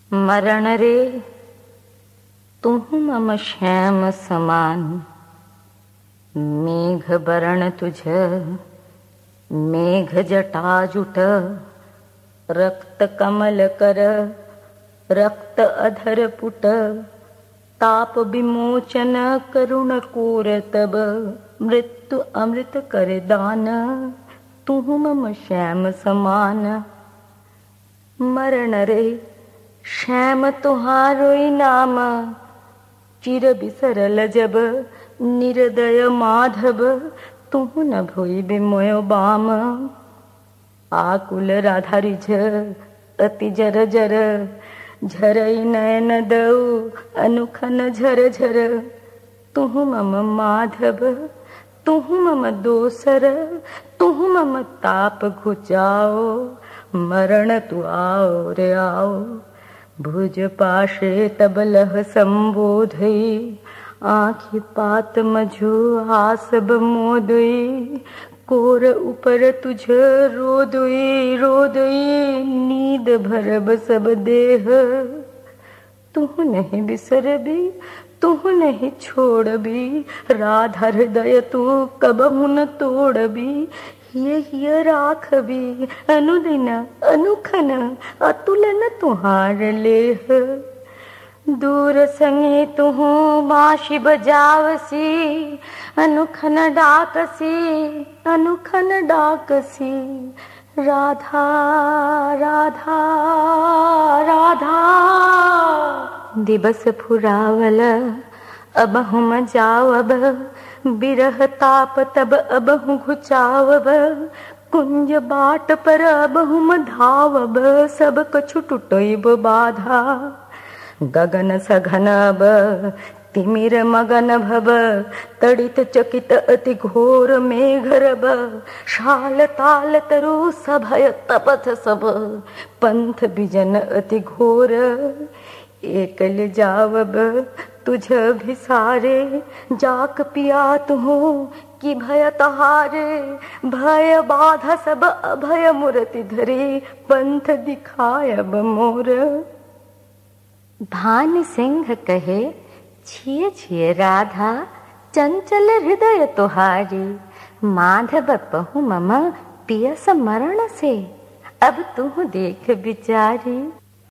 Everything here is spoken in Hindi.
मरण रे तुहु मम श्याम समान, मेघ बरण तुझ मेघ जटाजुट, रक्त कमल कर रक्त अधर पुट, ताप विमोचन करुण कोर तब, मृत्यु अमृत कर दान, तुहु मम श्याम समान। मरण रे श्याम तुहारोई नाम, चिर बिसरल जब निर्दय माधव, तुहु न भोई बिमोय बाम। आकुल राधा रिझ अति जर जर, झरई नयन दऊ अनुखन झर झर, तुहु मम माधव तुहु मम दोसर, तुहु मम ताप घुचाओ, मरण तु आओ रे आओ। भुज पाशे तब लह संबोधई, आँखि पात मझु आसब मोदई, कोर ऊपर तुझ रोदई रोदई, नींद भरब सब देह, तुहु नहीं बिसरबी तुहु नहीं छोड़बी, राधा हृदय तू कबहु न तोड़बी। ये राखबी अनुदिन अनुखन, अतुलन तुहार लेह। दूर संगे तुहु बाँशि बजावसी, अनुखन डाकसी अनुखन डाकसी, राधा राधा राधा। दिवस फुरावल अबहु मजावब, बिरह ताप तब अबहु घुचावब, कुंज बाट पर अबहु धावब, सब कछु टुटइब बाधा। गगन सघन अब तिमिर मगन भब, तड़ित चकित अति घोर मेघरब, शाल ताल तरु सभय तपथ सब, पंथ बिजन अति घोर। एकल जावब तुझ भिसारे, जाक पिया तुहु कि भय तहारे, भय बाधा सब अभय मूर्ति धरे, पंथ दिखायब मोर। भान सिंह कहे छिए छिए राधा, चंचल हृदय तुहारी, माधव पहु मम पियस मरण से, अब तुह देख बिचारी।